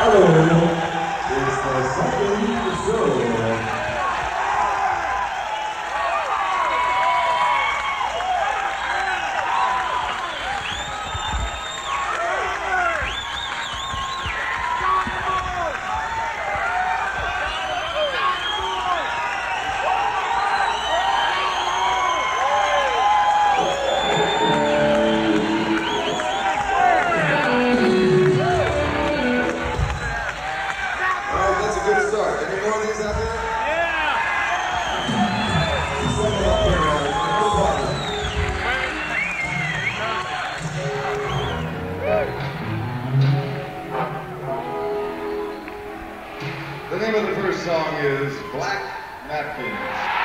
The name of the first song is Black Napkins.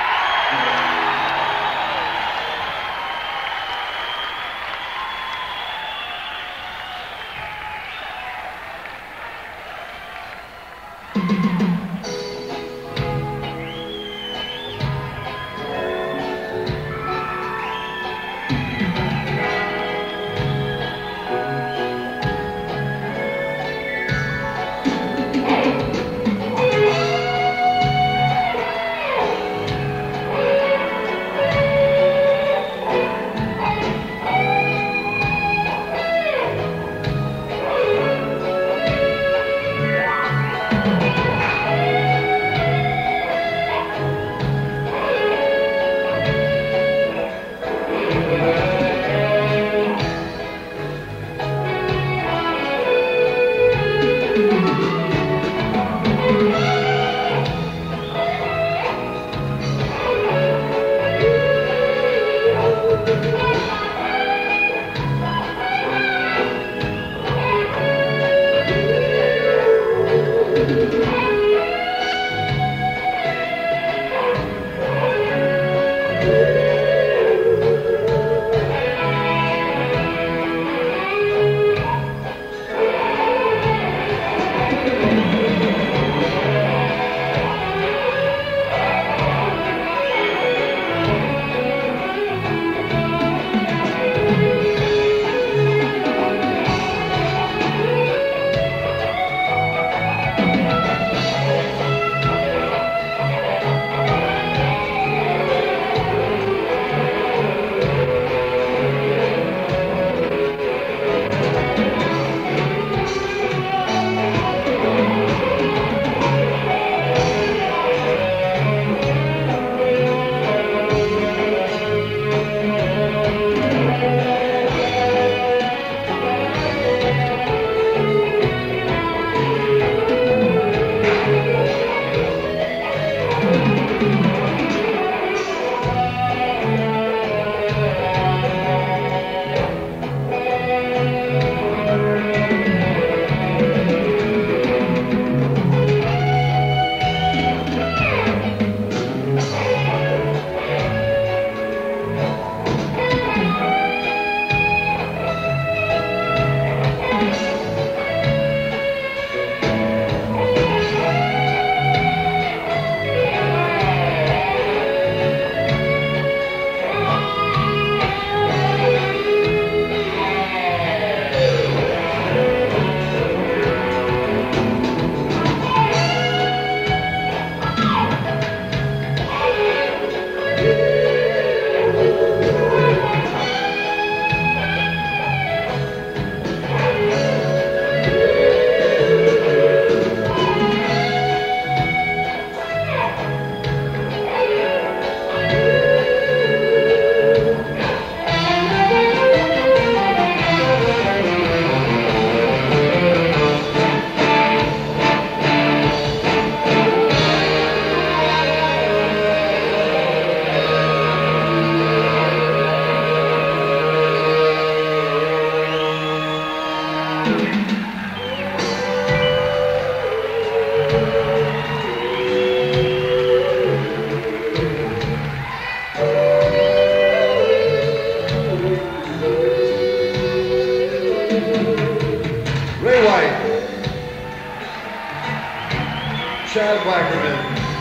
Wackerman,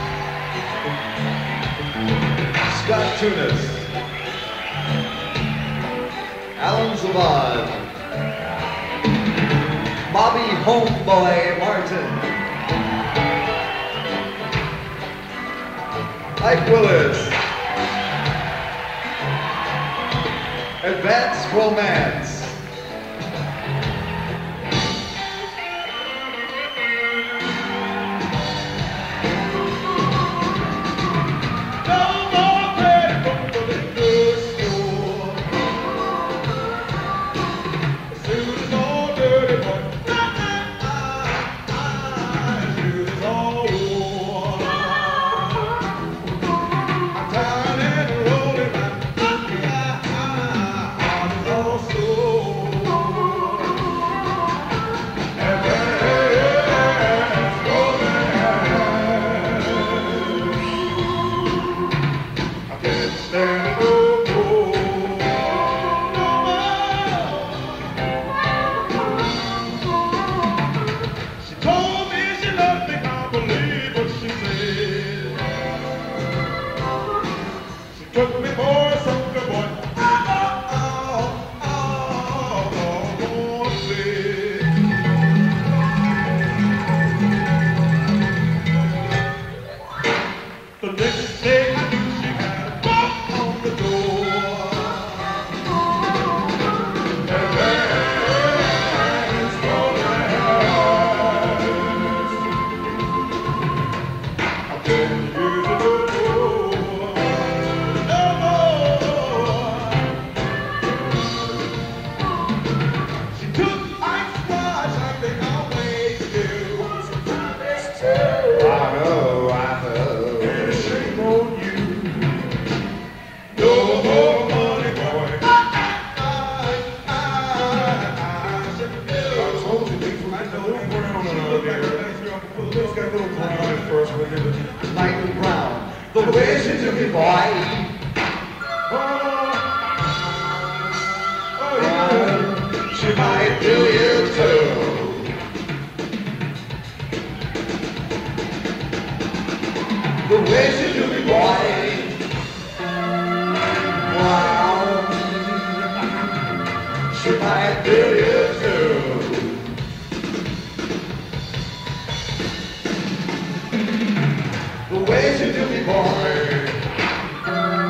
Thunes, Allan Zavod, Bobby Homeboy Martin, Ike Willis, Advanced Romance, Michael Brown. The way she took it, boy. She might do you too. The way she took it, boy. Wow. She might do you too. The way she do me, boy.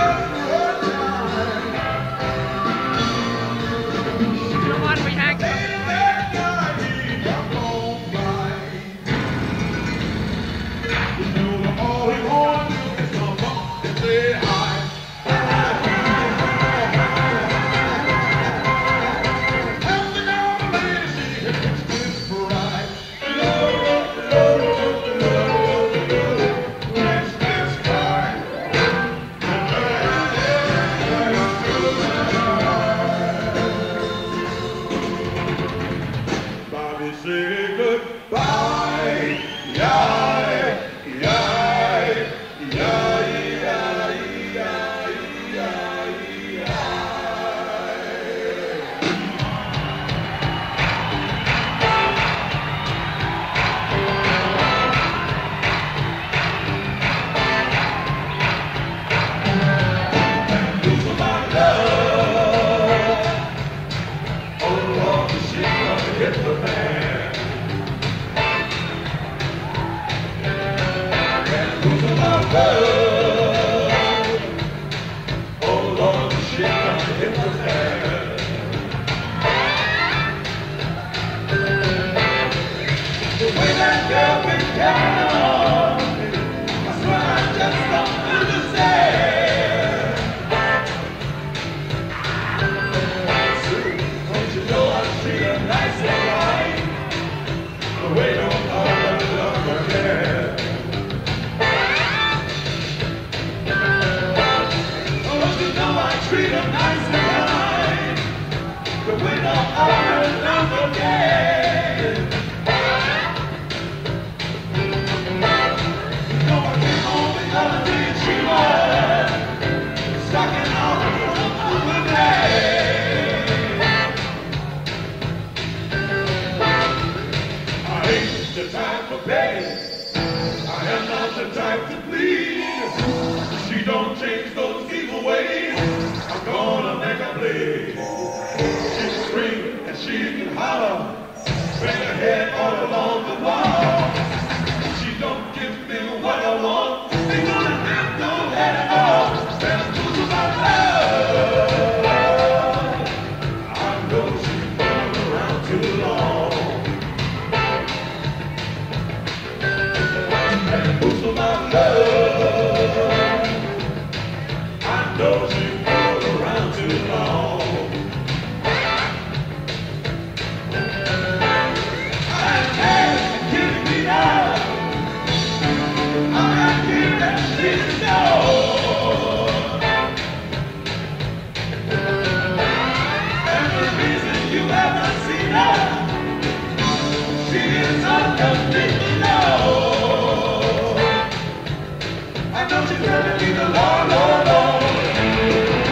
I know she's gonna be the Lord, Lord, Lord.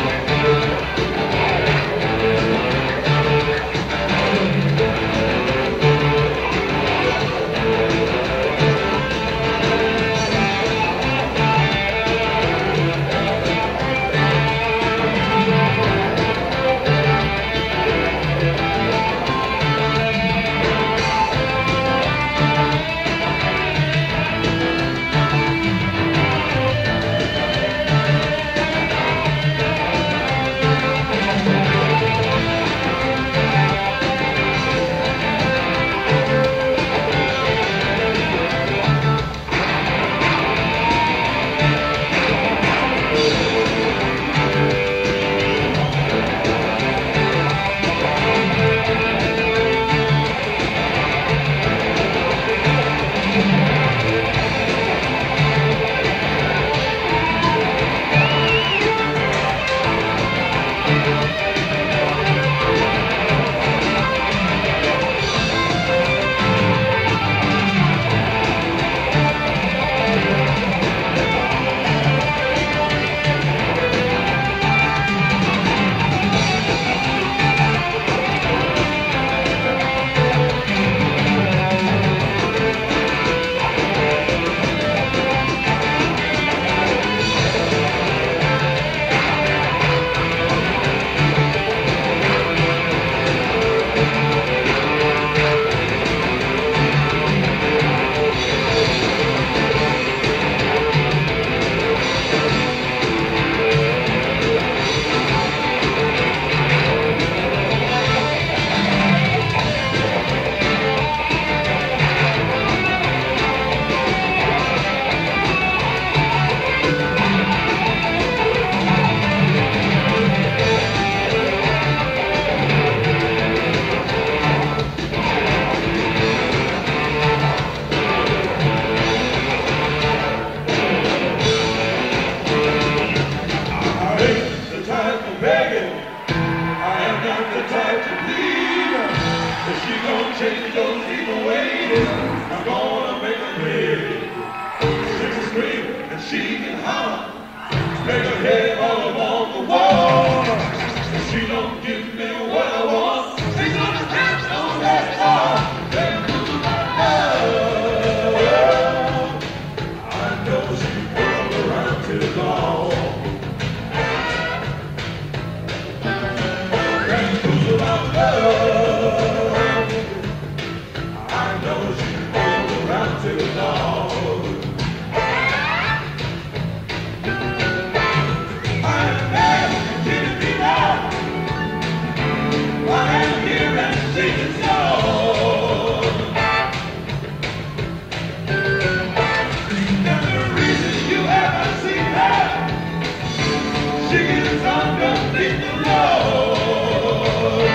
underneath the road.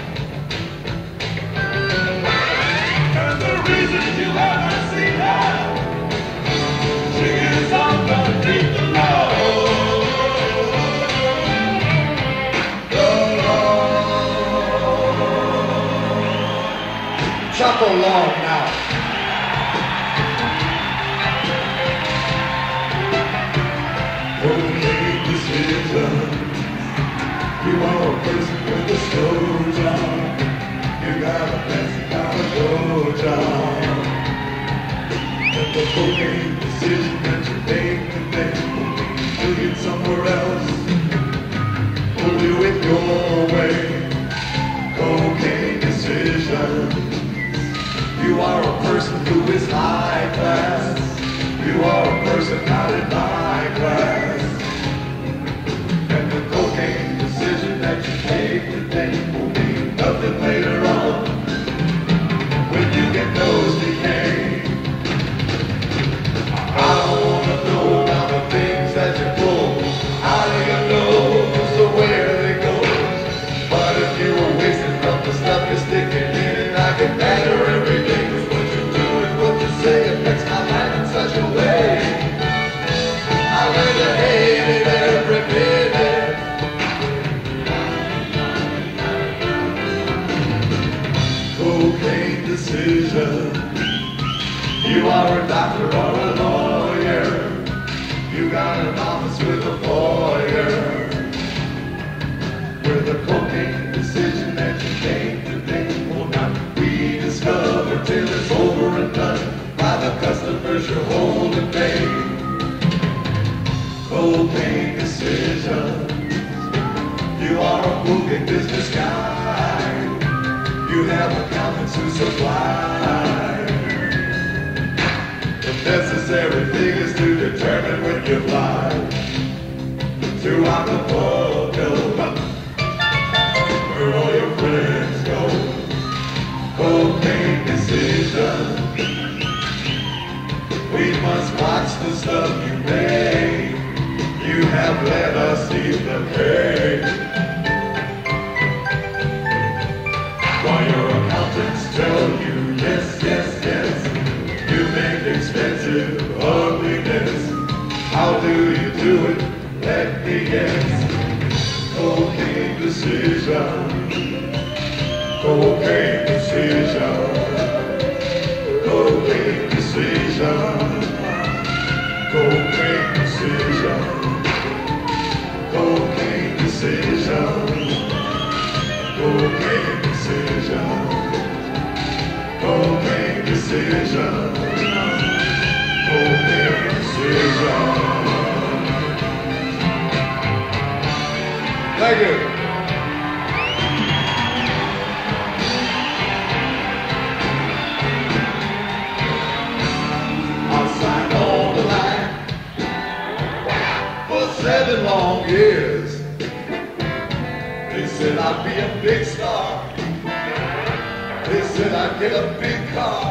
And the reason you haven't seen her, she is underneath the road. Chop along now. Only decision. You are a person with a slow job. You got a fancy kind of slow job. And the cocaine decision that you make today will be you'll get somewhere else. We'll do it your way. Cocaine decision. You are a person who is high class. You are a person not in my class. And the cocaine decision that you take today will be nothing later on when you get nose decay. I don't wanna know about the things that you pull out of your nose or where they go. But if you were wasting from the stuff you're sticking in, I can matter every day. 'Cause what you do and what you say affects my life in such a way. I learned to hate it every minute. Cocaine decision. You are a doctor or a lawyer. You got an office with a lawyer. Where the cocaine decision that you made today will not be discovered till it's over and done by the customers you're holding pay. Cocaine decision. You are a moving business guy. You have accountants who supply. The necessary thing is to determine when you fly to Acapulco, where all your friends go. Cocaine decision. We must watch the stuff you make. You have let us see the cake. While your accountants tell you yes, yes, yes, you make expensive ugliness. How do you do it? Let me guess. Cocaine decision. Cocaine decision. Cocaine decision. Cocaine decision. Cocaine decision. Cocaine decision. Cocaine decision. Cocaine decision. Thank you. I signed on the line for 7 long years. They said I'd be a big star. They said I'd get a big car.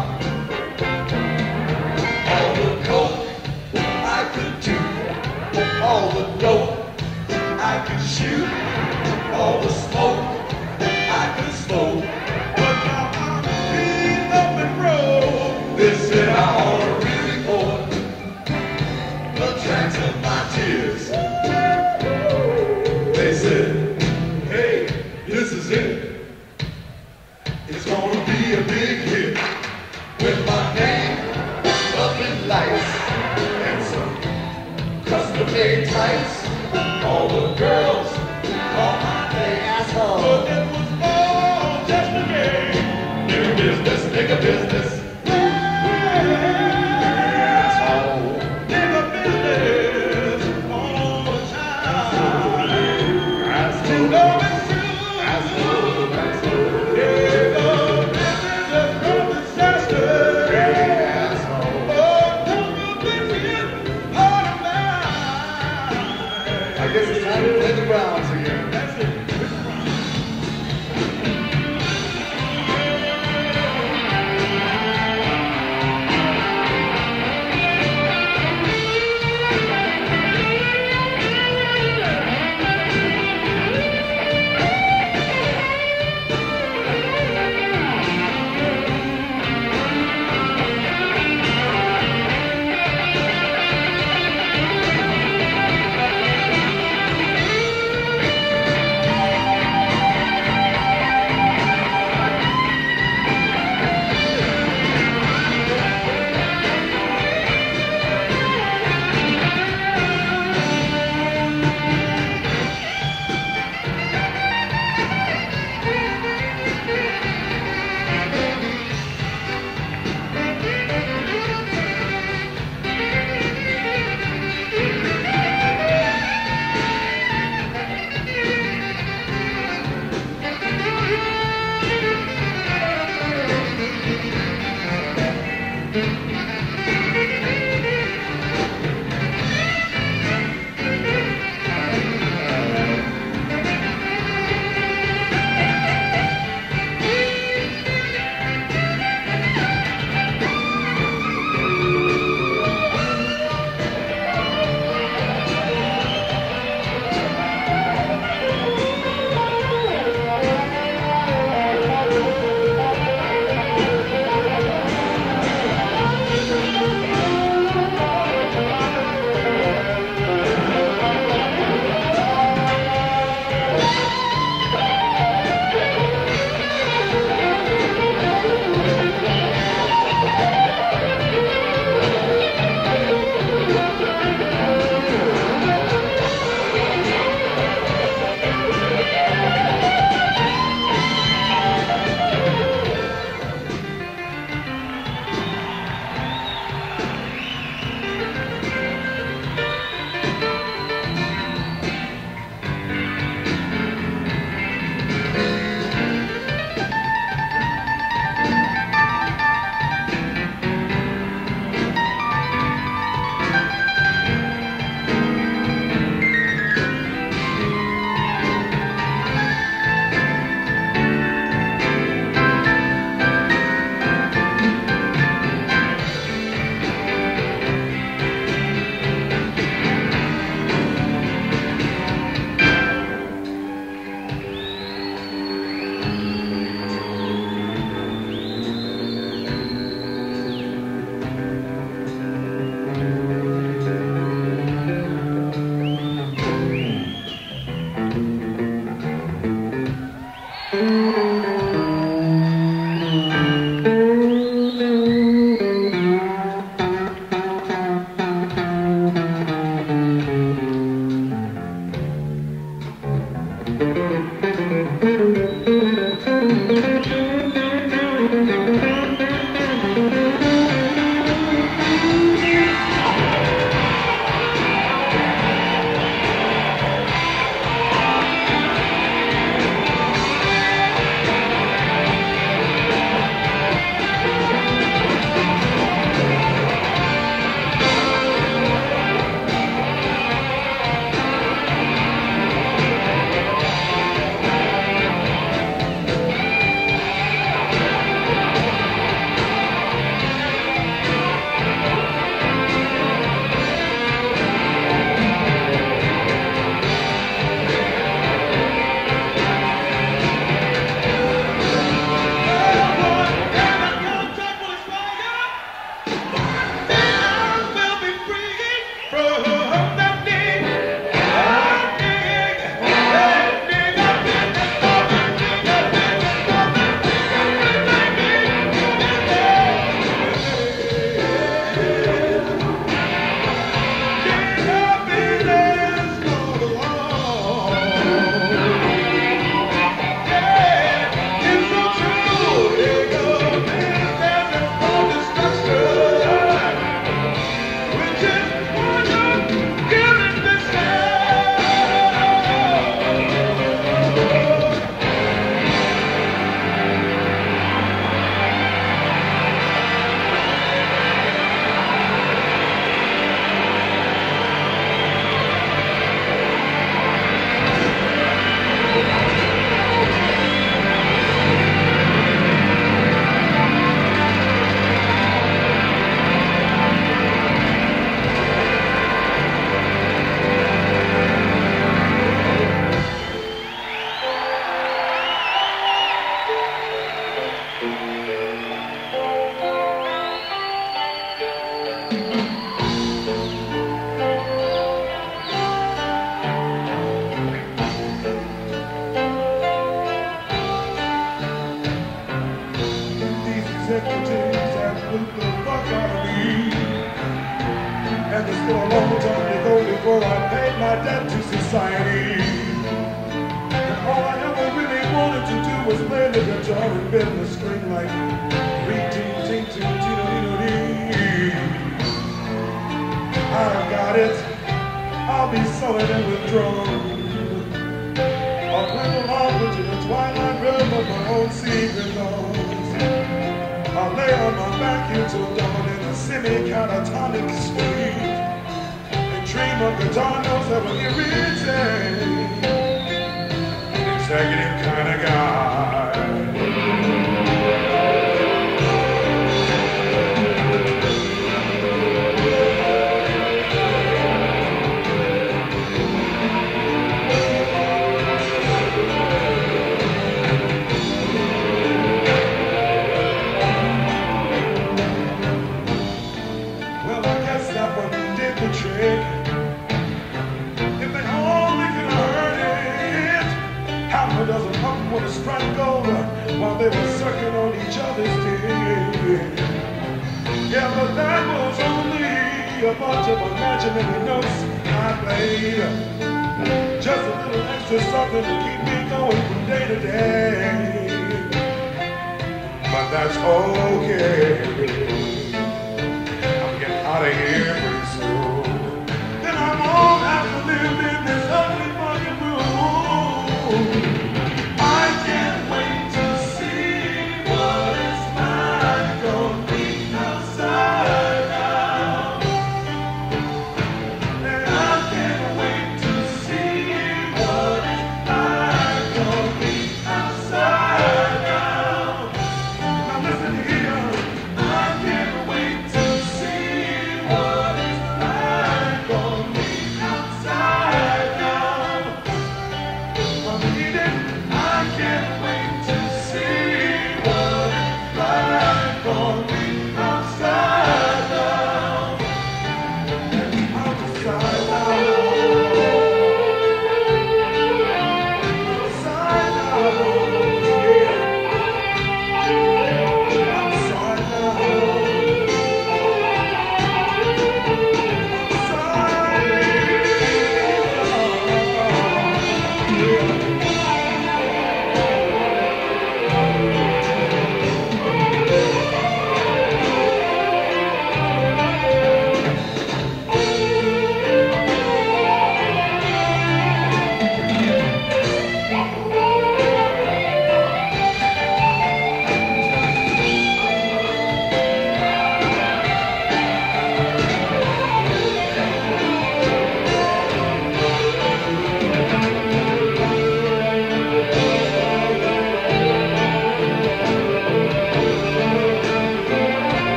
All the coke I could do, all the dope I could shoot, all the smoke I could smoke. But now I'm clean up and broke. They said I ought to re-record the tracks of my tears. They said, hey, this is it. It's gonna be a big hit with my name up in lights and some custom-made tights. All the girls call my name asshole. But it was all just a game. Nigga business, nigga business. Asshole. Nigga business all the time. Asshole. You know it's true. Asshole. Asshole. Nigga business from disaster. Asshole. Oh, don't you think it's all of mine? I guess it's time to play the Browns again. That's it.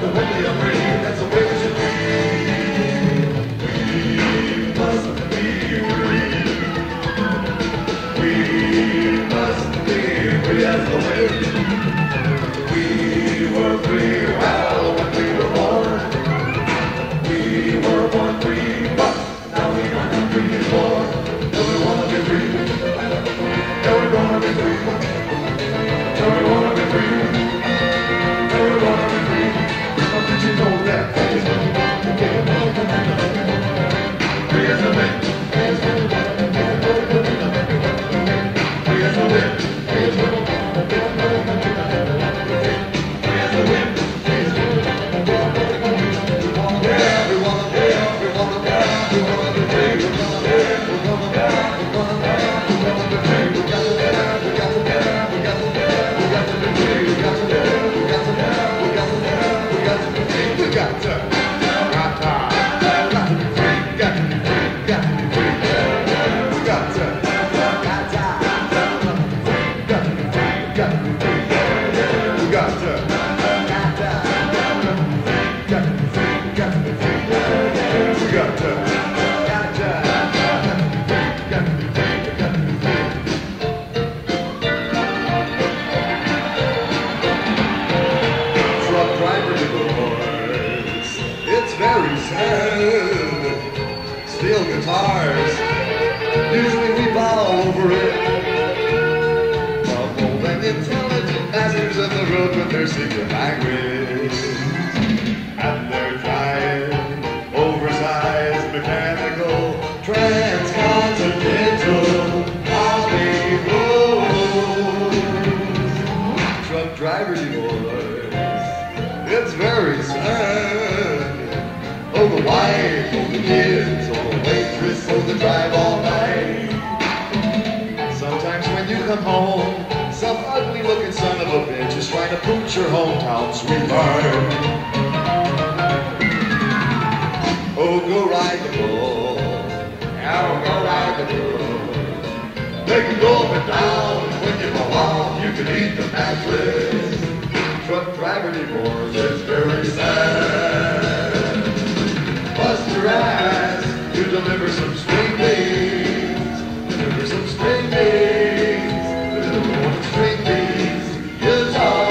when we are free, that's the way we should be. We must be free. We must be free as the wind. We were free, well, when we were born. We were born free, but now we are not free anymore. No, we wanna be free. No, we wanna be free. No, we wanna be free. No, we wanna be free. How did you know that? Free as the wind. Free as the wind. Free as the wind. Free as the wind. Steel guitars, usually we bow over it. Humble and intelligent masters of the road with their secret language. And they're trying oversized, mechanical, transcontinental Hollywood. Truck driver divorce, it's very sad. Oh, the wife, oh, the kids, oh, the waitress, oh, the drive all night. Sometimes when you come home, some ugly-looking son of a bitch is trying to pooch your hometown sweetheart. Oh, go ride the bull. Oh, go ride the bull. They can go up and down. When you go off, you can eat the mattress. Truck driver divorce is very sad. Bust your ass, you deliver some string beans. Deliver some string beans. Deliver one string beans. You know.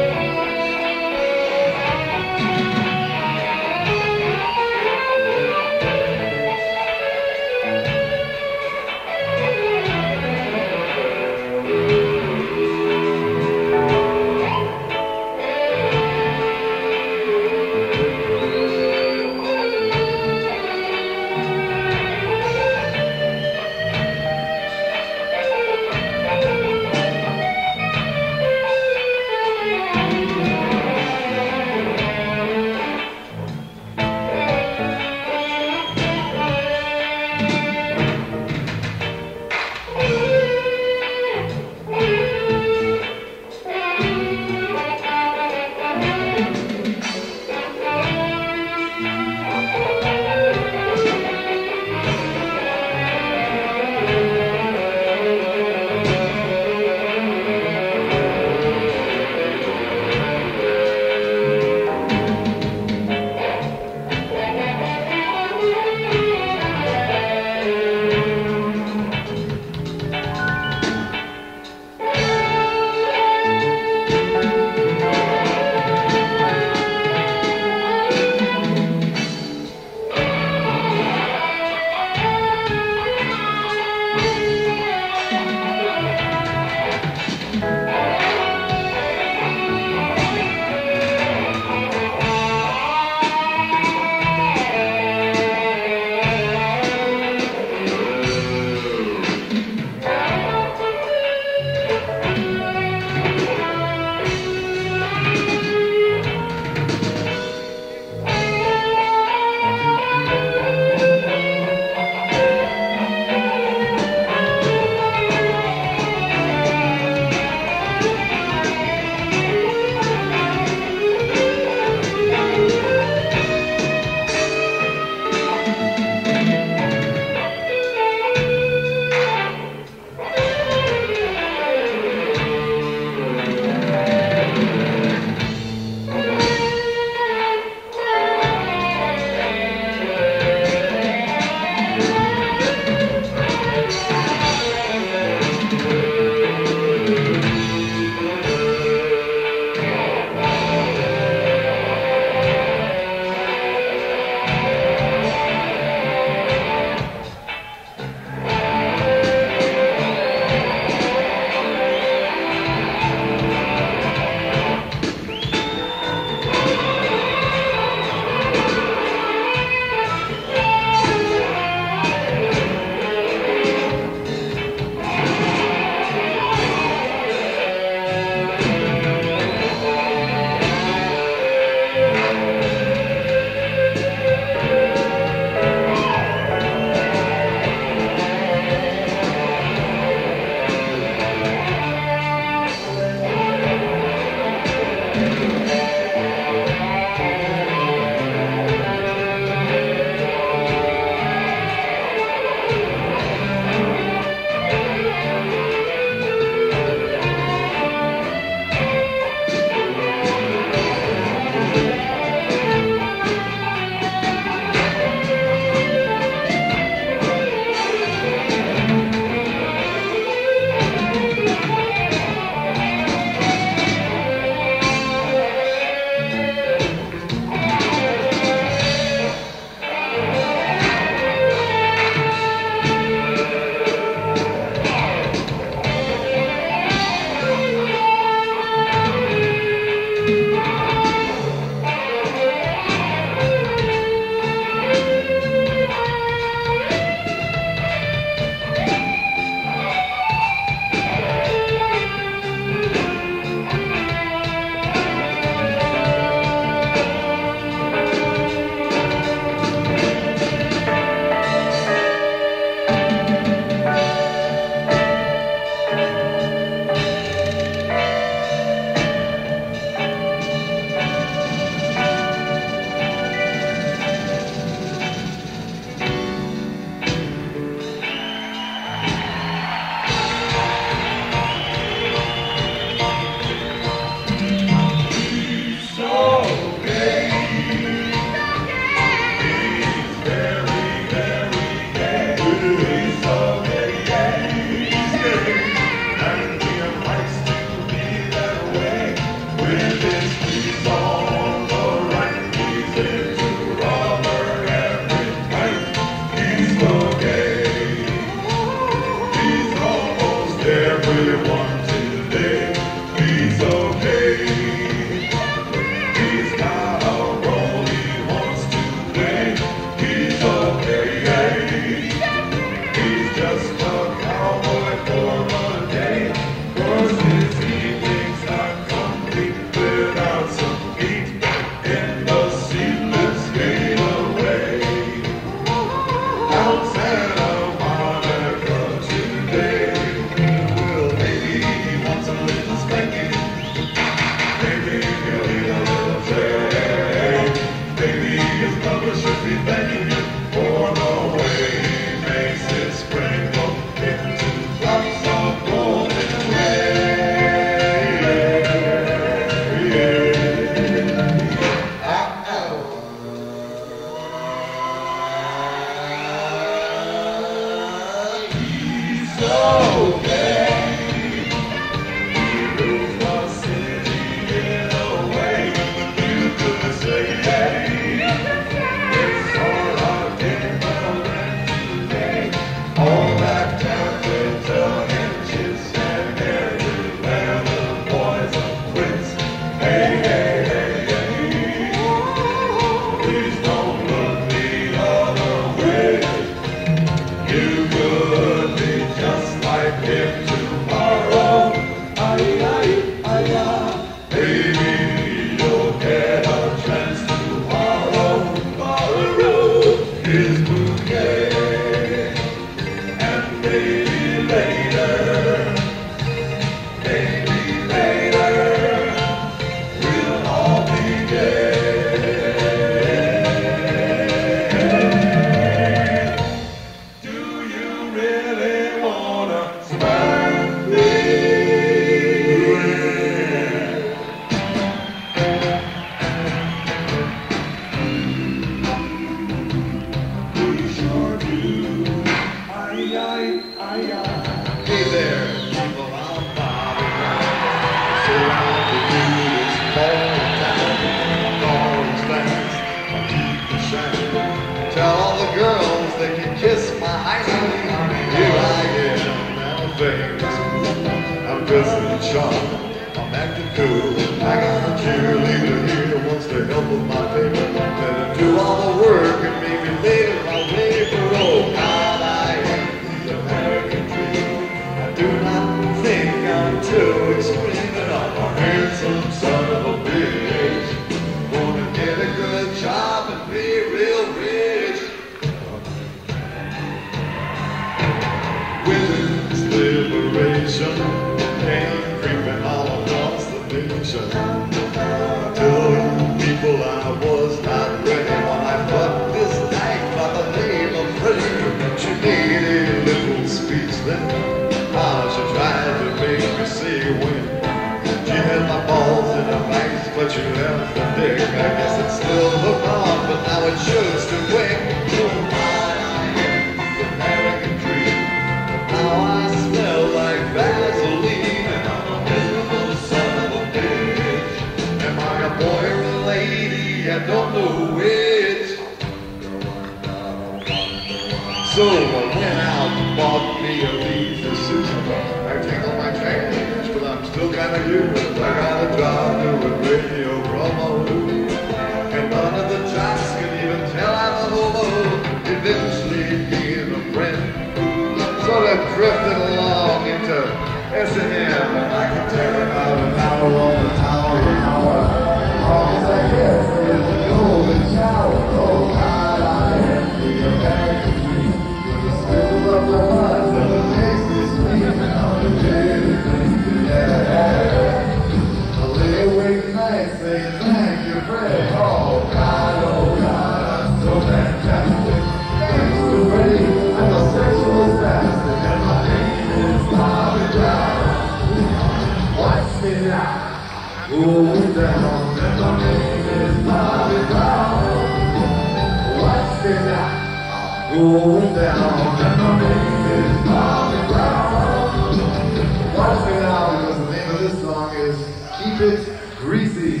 Keep It Greasy.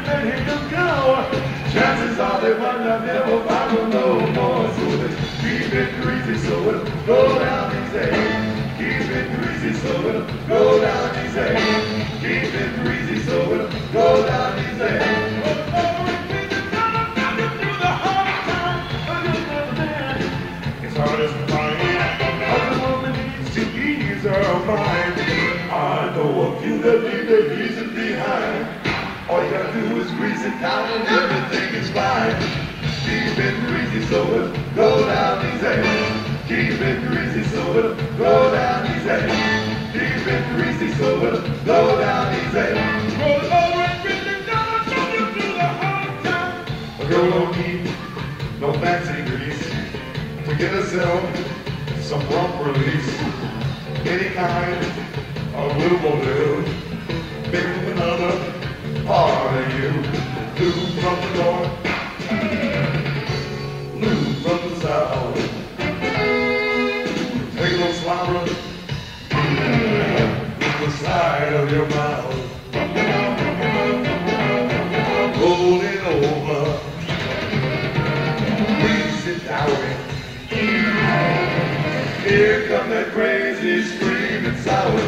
Chances are they might not never find no more. So let's keep it it greasy so it'll go down easy. Keep it greasy so it'll go down easy. Keep it greasy so it'll go down easy. It's hard as flying. Other woman needs to ease her mind. I know a few that need their reason behind. All you gotta do is grease it down and everything is fine. Keep it greasy so it'll go down easy. Keep it greasy so it'll go down easy. Keep it greasy so it'll go down easy. Roll over and get it down, jump you through the hard time. A girl don't need no fancy grease to get herself some rump release. Any kind of lube will do. Pick another part of you. Lube from the north, lube from the south. Take a little slobber with the side of your mouth. Roll it over, grease it down. Here come that crazy screaming sour.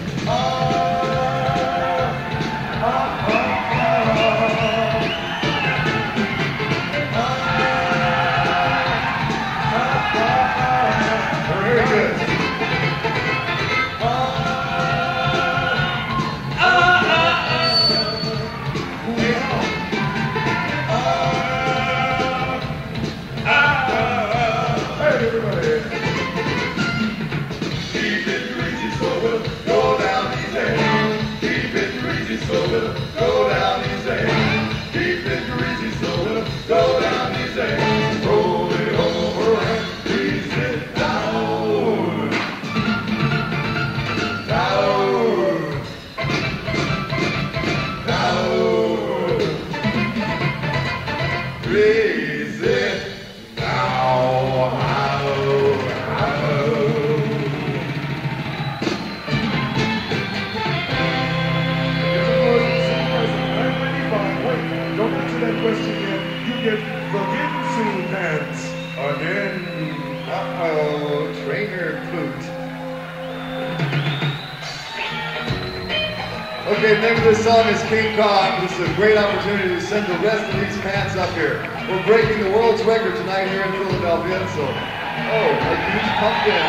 Very good. Hey, everybody. Keep it greasy so it'll go down easy. Keep it greasy so it'll go down easy. Keep it greasy so it'll go down easy. Roll it over and grease it down. Down. Down. Grease it down. Don't answer that question yet. You get forgiven soon, pants. Again. Uh-oh, trainer boot. Okay, the name of this song is King Kong. This is a great opportunity to send the rest of these pants up here. We're breaking the world's record tonight here in Philadelphia, so, oh, a huge pumpkin.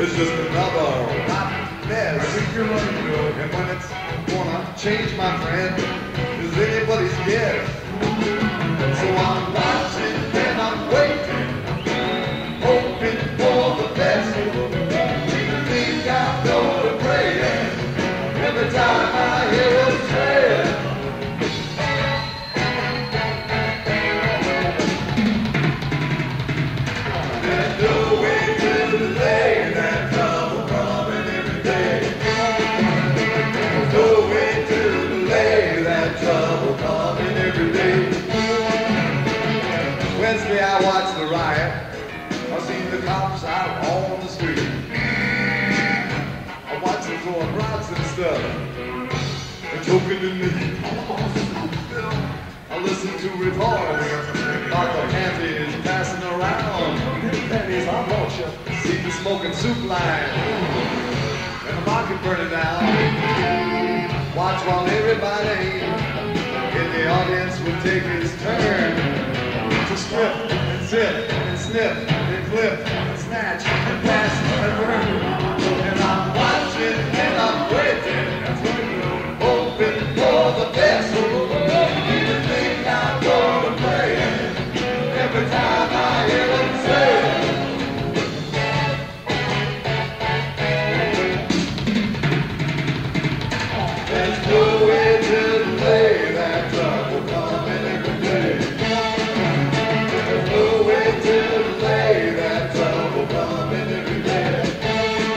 It's just another rotten mess. I think you're right, Bill. And when it's gonna change, my friend, is anybody's guess. So I'm watching and I'm waiting, hoping for the best. Even think I'm going to pray every time I hear a trail. There's no way to delay that trouble coming every day. There's no way to delay that trouble coming every day. Wednesday I watched the riot. I seen the cops out on the street. I watched them throwing rocks and stuff and choking in the heat. I listened to reports about the panties passing around. Panties, I bought you. See the smoking soup line and the market burning down. Watch while everybody in the audience would take his turn to strip and zip and snip and clip and snatch and pass and burn. And I'm watching and I'm waiting, hoping for the best. Even think I'm gonna pray every time I hear them say. There's no way to delay that trouble coming every day. There's no way to delay that trouble coming every day.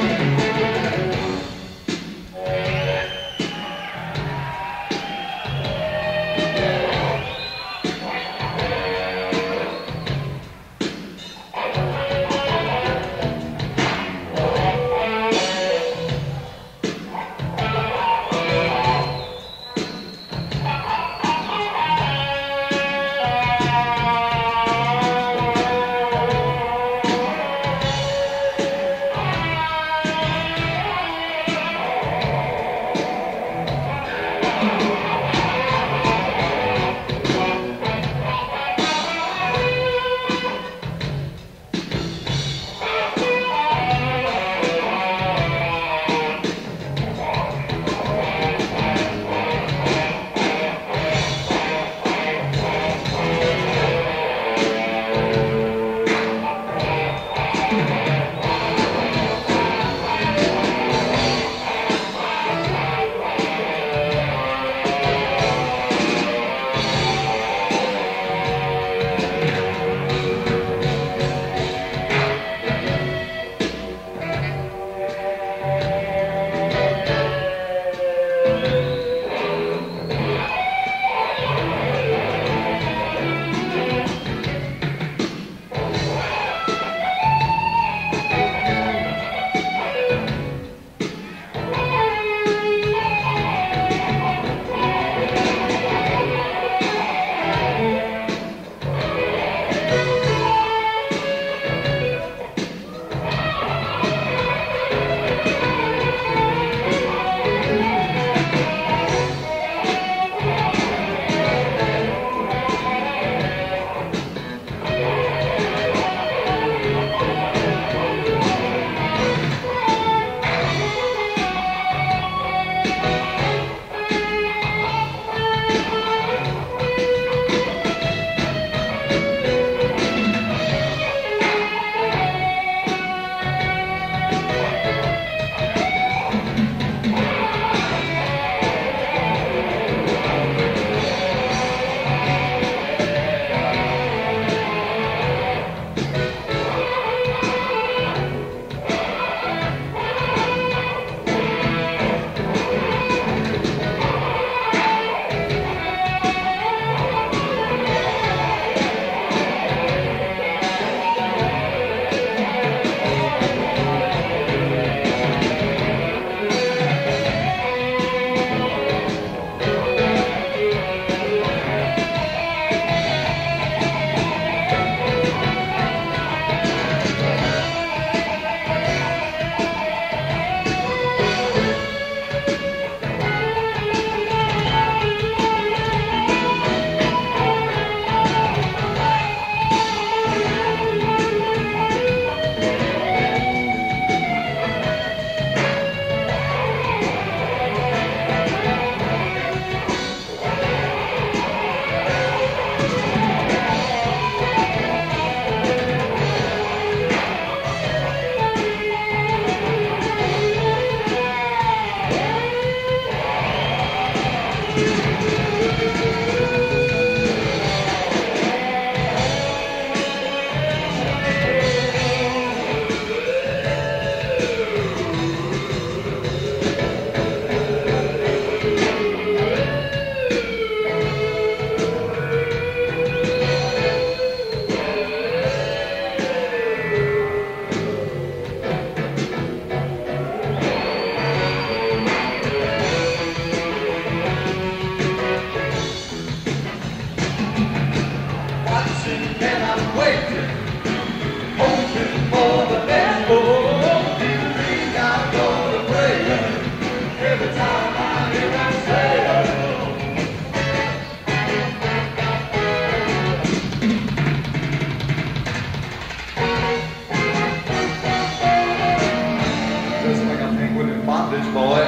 Bondage, boy.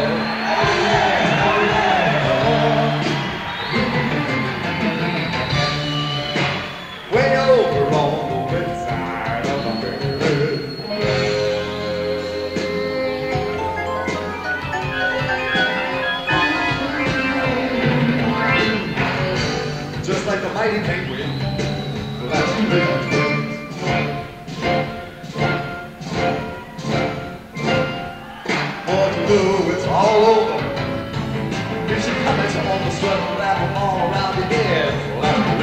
Way over on the west side of the bed. Just like the mighty penguin, that's big. It's all over. You should come and all the sweat and wrap them all around your head. Laugh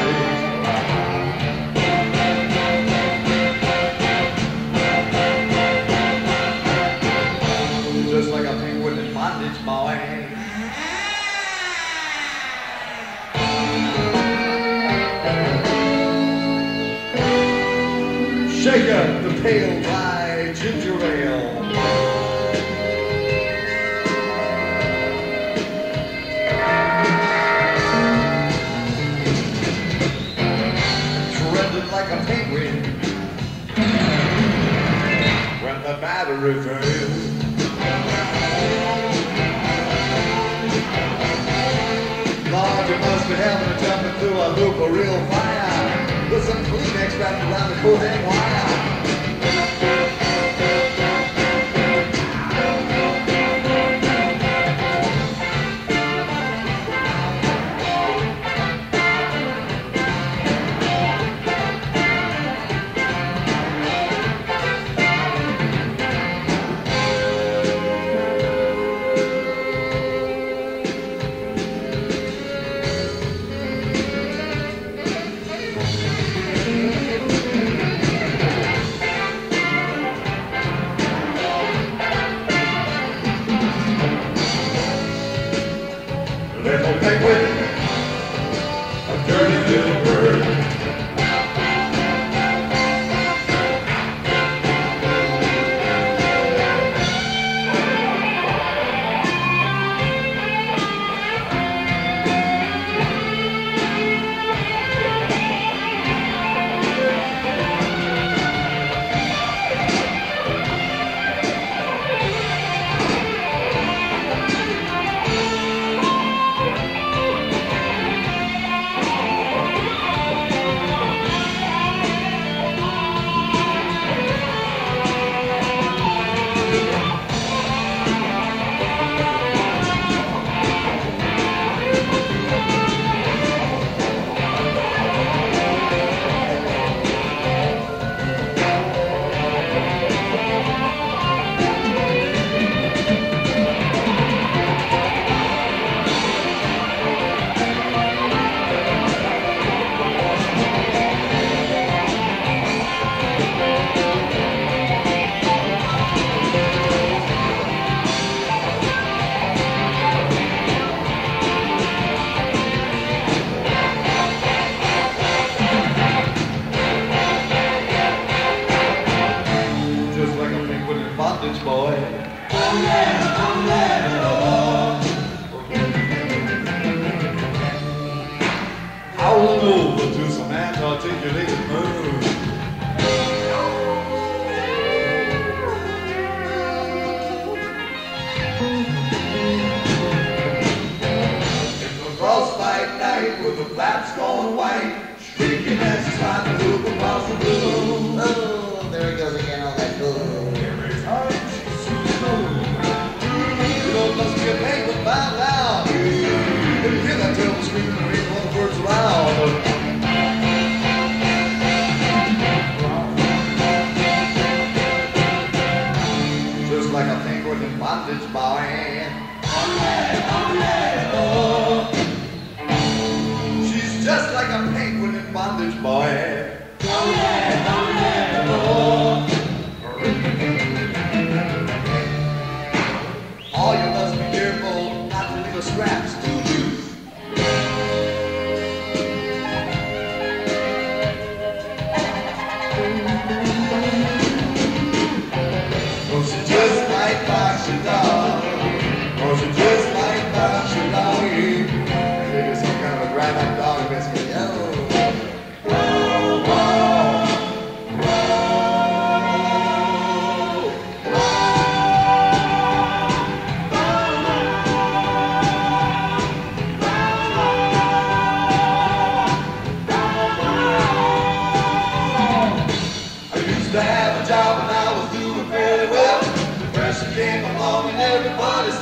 it out, just like a penguin in bondage, boy. Shake up the pale, dry ginger ale. Like a penguin when the battery fails. Lord, you must be having a jumping through a loop of real fire with some Kleenex wrapped around the cool end wire. Little penguin, a dirty little bird.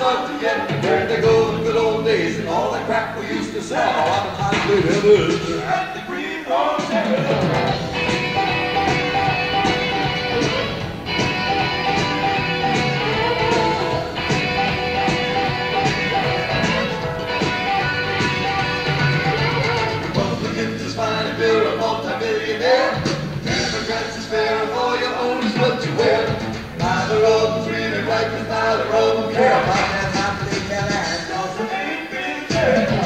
love to get where they go the good old days and all that crap we used to sell. I'm highly ever at the Green Hotel. You're a multi-millionaire. Democrats is fair and all you own is what you wear. Neither of them's really right, cause neither of them care about that happily can act, cause it ain't been there.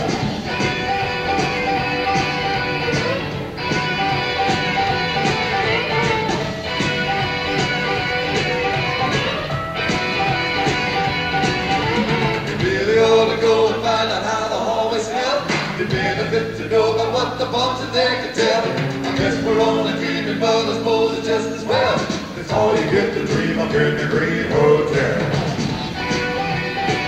You really ought to go and find out how the hallways smell. It'd benefit to know about what the bumps in there can tell. I guess we're only dreaming, but I suppose it's just as well. It's all you get to dream up here in the Green Hotel.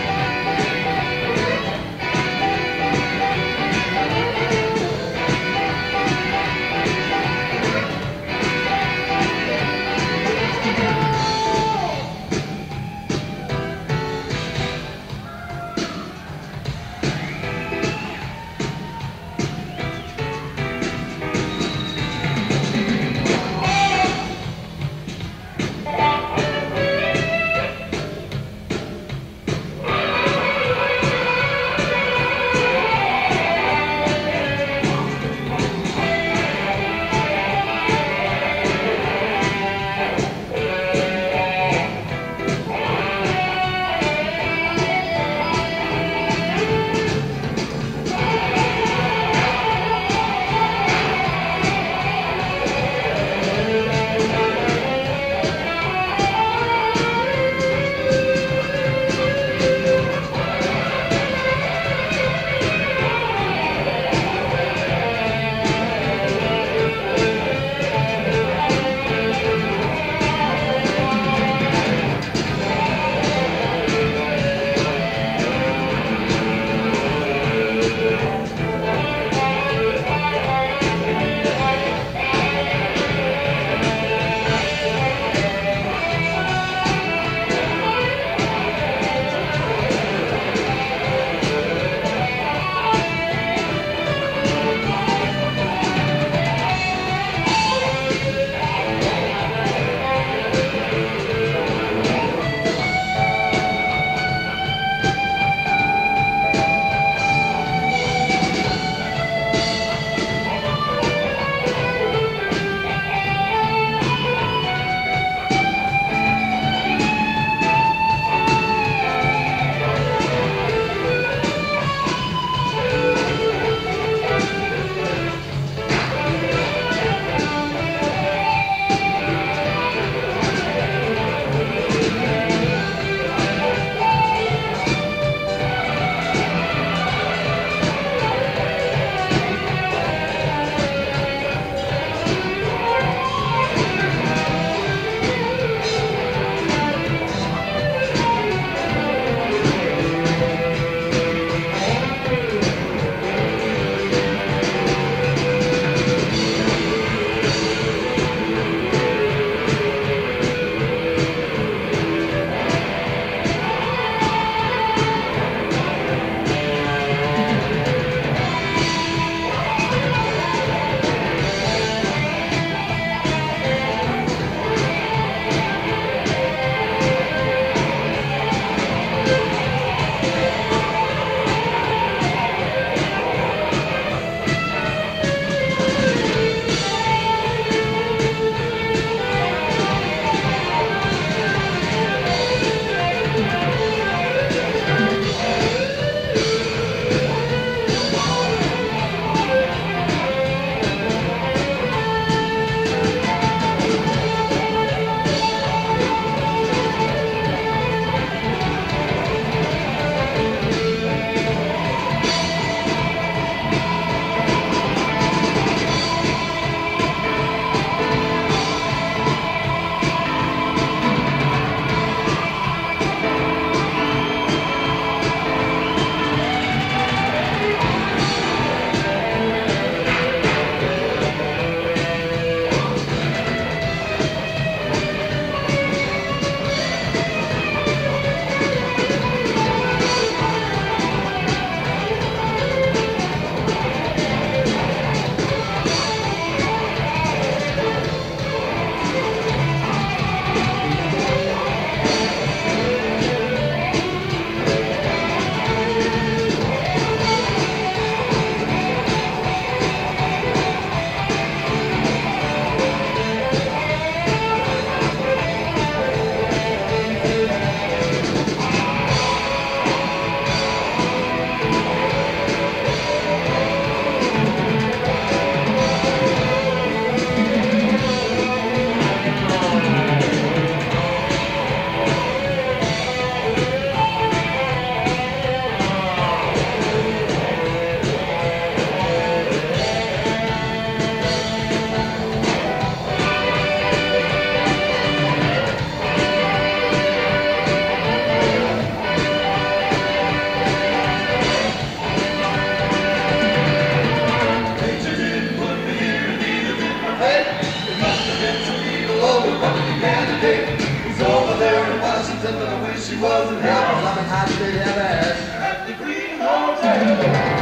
wasn't helping. I'm in high state have ass at the Green Hotel.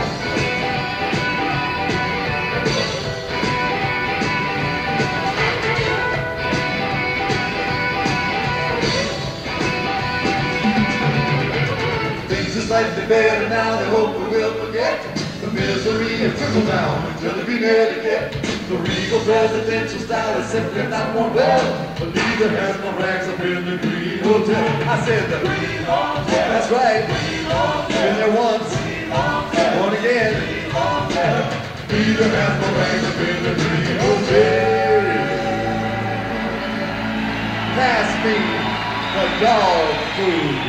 Things are slightly better now, they hope we will forget the misery of trickle down until it be etiquette. The regal presidential style is simply not one well, but neither has no rags up in the Green Hotel. I said the Green Hotel. That's right. Green Hotel. Been there once. Green Hotel. One again. Green Hotel. Neither has no rags up in the Green Hotel. Pass me the dog food.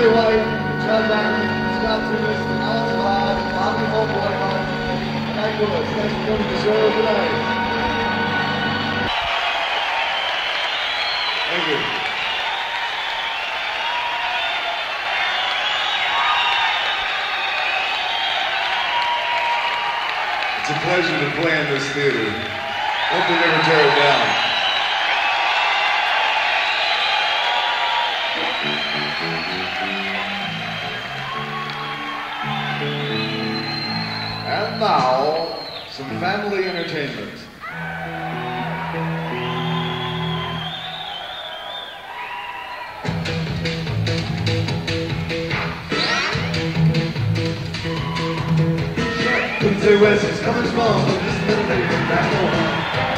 Billy White, John Wackerman, Scott Thunes, Allan, Zavod, Bobby Homeboy, and Nig Biz. Thanks for coming to the show tonight. Thank you. It's a pleasure to play in this theater. Hope we never tear it down. And now, some family entertainment. Couldn't say where she's coming from, but just a little bit back home.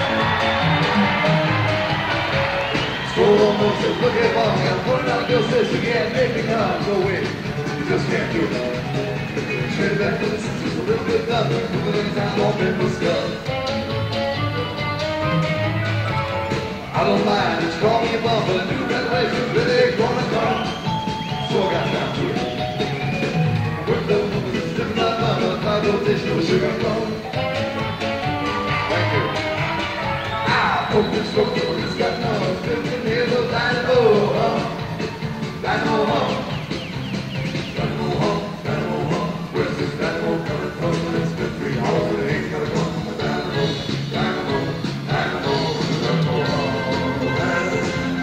Stroll on those, says, look at mommy, I'm putting out your says you can't make me come. So wait, you just can't do it. Straight back to this, just a little bit dumber, a little time on paper skull. I don't mind, it's call me a bum, but a new revelation really gonna come. So I got down to it. With the movers, dipping my mama, my rotation with sugar plum. Thank you. I hope this road is got no, still can hear the dynamo hum. Dynamo hum. Dynamo hum, dynamo hum. Where's this dynamo coming from? It's been 3 hours and it ain't gotta come from the dynamo. Dynamo, dynamo, dynamo hum.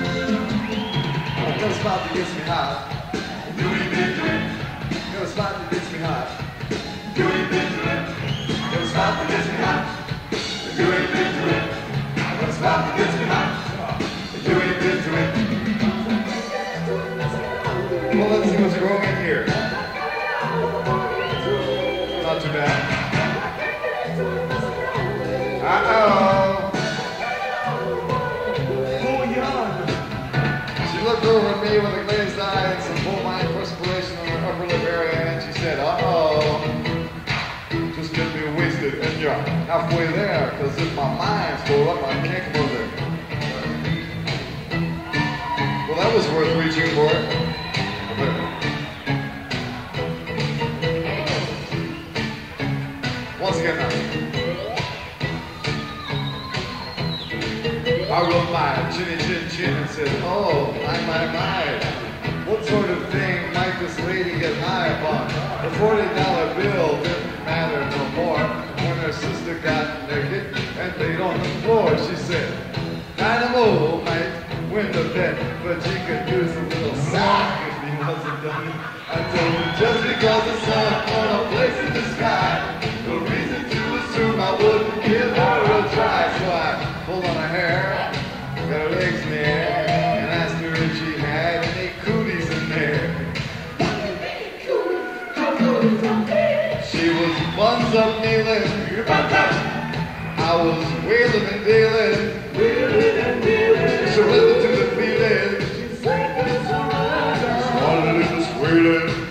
I got a spot that gets me hot. Got a spot that gets me hot. You ain't been to it. Got a spot that gets me hot. You ain't been to it. Got a spot that gets me hot. You ain't been to it. Well, let's see what's growing in here. Not too bad. Uh-oh. Oh, yeah. She looked over at me with a glazed eye and some full line perspiration on her upper lip area, and she said, uh-oh. Just get me wasted, and you're halfway there, because if my mind's full up, I can't come over there. Well, that was worth reaching for. Once again now. I rolled my chinny chin chin and said, oh, my. What sort of thing might this lady get high upon? The $40 bill didn't matter no more. When her sister got naked and laid on the floor, she said, Dynamo might win the bet, but she could use a little sock if he wasn't done. I told him just because the sun on a place in the sky, no reason to assume I wouldn't give her a try. So I pulled on her hair, got her legs in the air, and asked her if she had any cooties in there. She was buns up kneeling, I was wheeling and dealing, surrendered to the feeling, started in the squealing.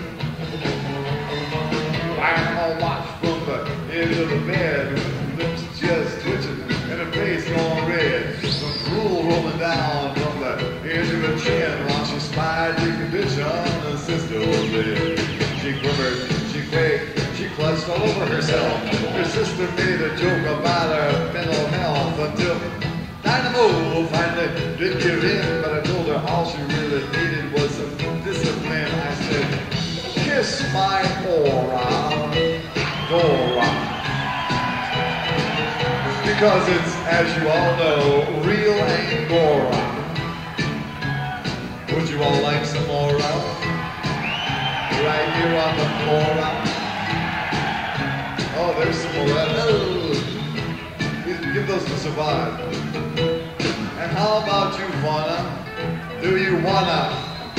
Lying on watch from the edge of the bed, with lips just twitching and her face gone red. Some drool rolling down from the edge of her chin while she spied the condition her sister was in. She quivered, she quaked, she clutched all over herself. Her sister made a joke about her mental health until Dynamo finally did give in, but I told her all she really needed was some discipline. I said, kiss my aura, Dora. Because it's, as you all know, real Angora. Would you all like some more? Right here on the floor. Oh, there's some more. Give those to Zavod. And how about you, Fauna? Do you wanna?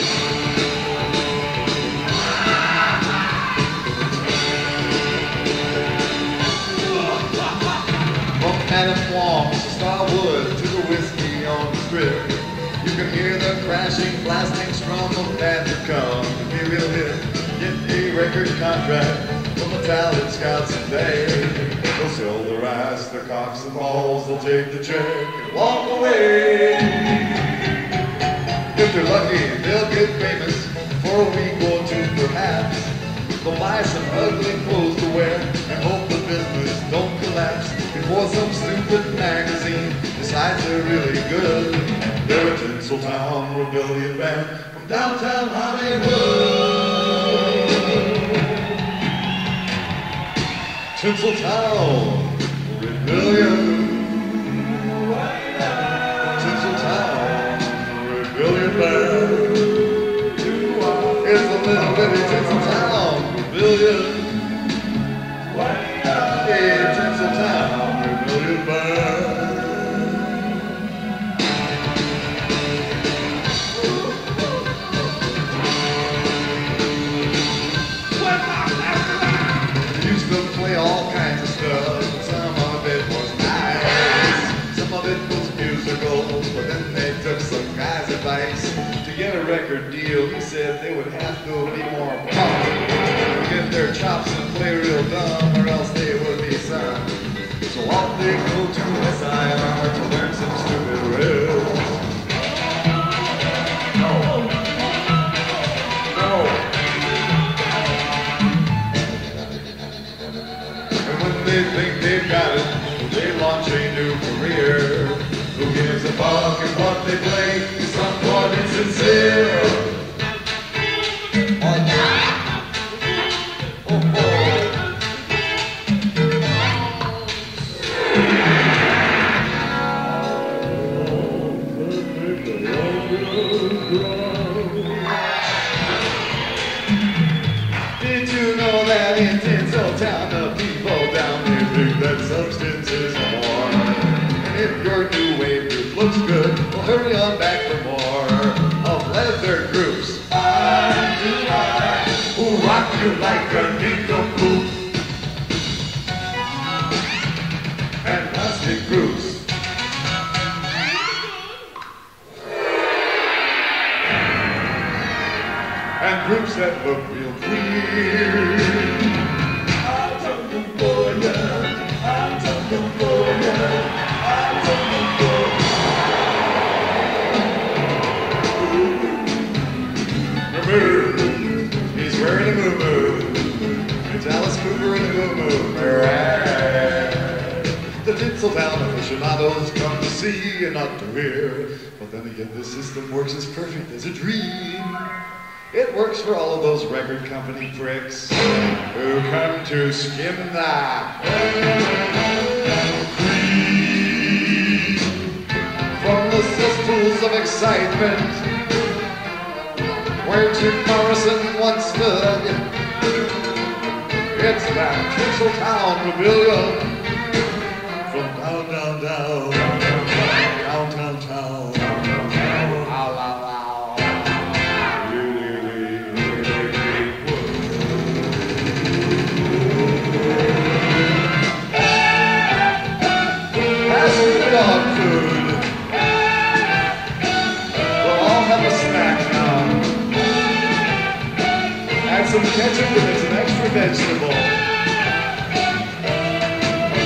From Panama, Starwood to the whiskey on the strip. You can hear the crashing, blasting strum of band to come. Here we'll get a record contract from the talented scouts today. They'll sell the rice, the cocks and balls, they'll take the check and walk away. If they're lucky, they'll get famous for for a week or two perhaps. They'll buy some ugly clothes to wear and hope the business don't collapse before some stupid magazine decides they're really good. They're a Tinseltown rebellion band from downtown Hollywood. Tinseltown rebellion. Tinseltown rebellion band. It's a little bitty Tinseltown rebellion. Yeah, Tinseltown rebellion band. Used to play all kinds of stuff. Some of it was nice, some of it was musical, but then they took some guy's advice. To get a record deal, he said they would have to be more punk, get their chops and play real dumb, or else they would be sung. So off they go to SIR to learn some stupid riffs. And when they think they've got it, they launch a new career. Who gives a fuck if what they play is somewhat insincere? Oh, yeah. Oh, did you know that in Tinseltown the people down there think that substance is more? And if your new wave group looks good, well hurry on back for more of leather groups. Who rock you like a nincompoop. And plastic groups. And groups that look real queer. I'm talking for ya. I'm talking for ya. I'm talking for ya. He's wearing a moo-moo. It's Alice Cooper in a moo-moo. The Tinseltown aficionados come to see and not to hear. But then again, this system works as perfect as a dream. It works for all of those record company pricks who come to skim the cream from the cesspools of excitement where Jim Morrison once stood. It's that Tinseltown rebellion from down, down, down, downtown town. Dog food. We'll all have a snack now. Add some ketchup and some extra vegetable.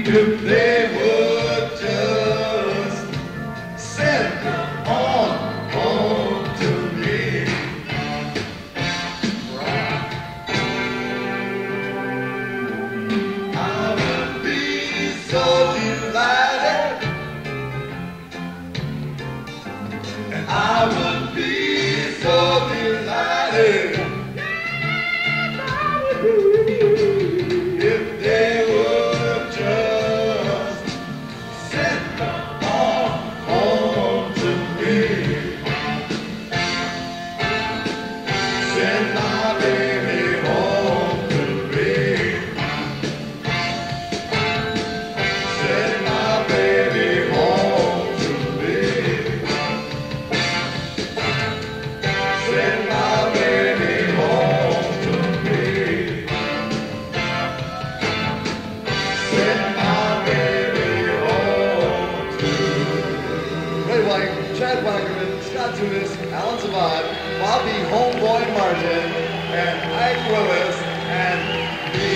If they would just send on to me. I would be so delighted, and I would be so delighted if they would just send on to me. Send my baby home to me. Send my baby home to me. Send my baby home to me. Send my baby home to me. Ray White, Chad Wackerman, Scott Thunes, Allan Zavod, Bobby Homeboy Martin, and Ike Willis, and me.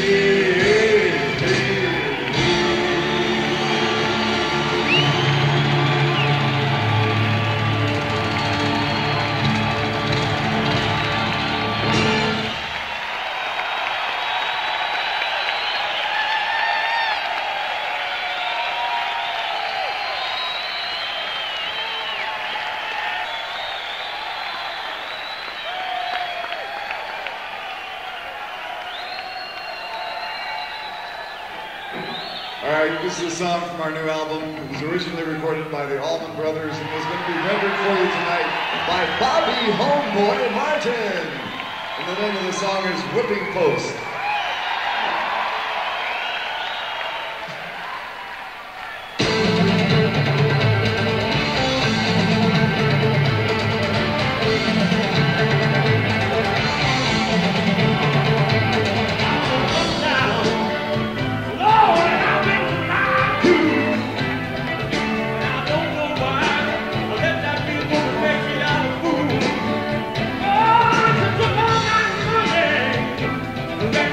Alright, this is a song from our new album. It was originally recorded by the Allman Brothers and was going to be rendered for you tonight by Bobby Homeboy Martin. And the name of the song is Whipping Post. Back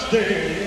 Thursday.